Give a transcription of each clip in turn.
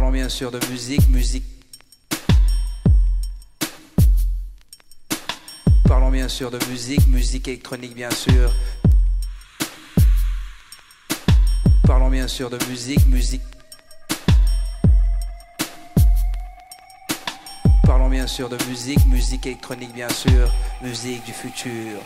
Parlons bien sûr de musique, musique. Parlons bien sûr de musique, musique électronique bien sûr. Parlons bien sûr de musique, musique. Parlons bien sûr de musique, musique électronique bien sûr, musique du futur.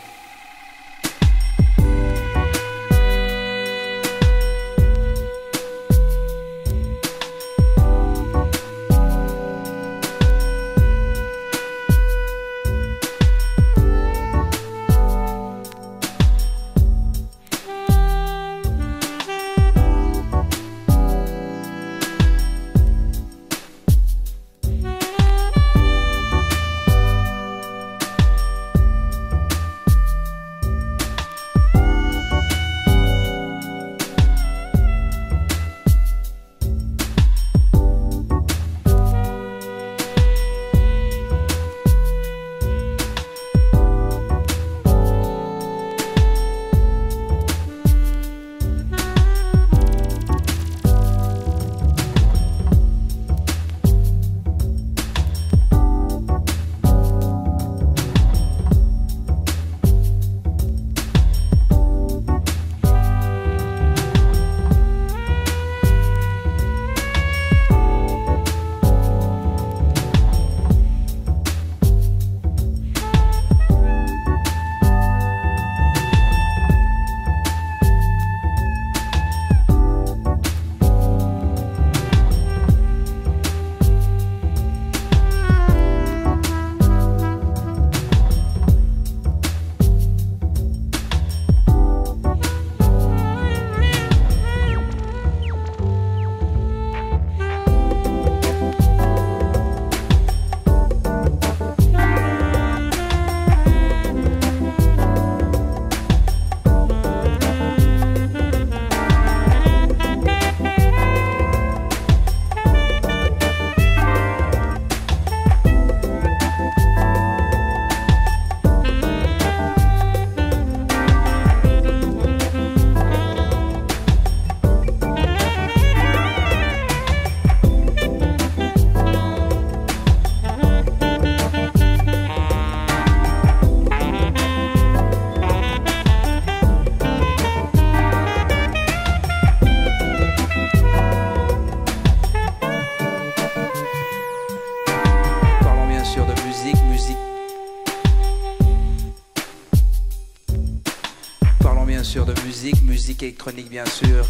De musique, musique électronique bien sûr.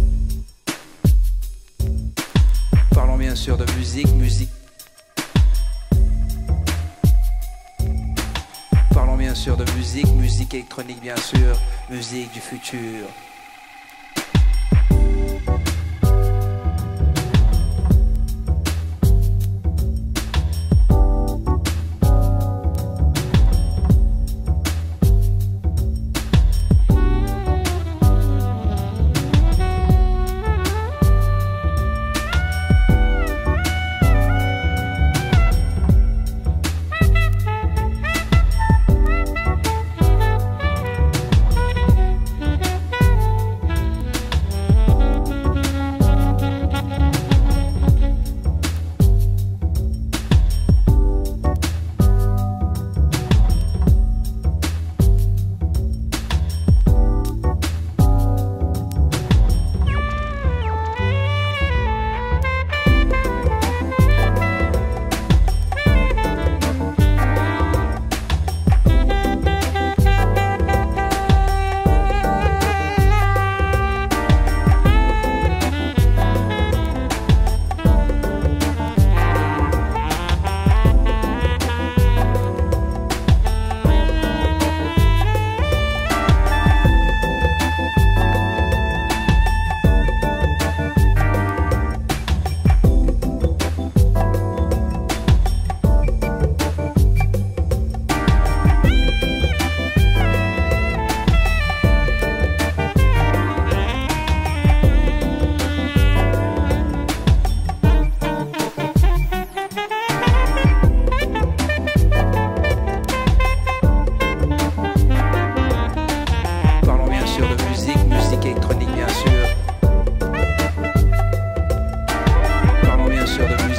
Parlons bien sûr de musique, musique. Parlons bien sûr de musique, musique électronique bien sûr, musique du futur. sûr de musique.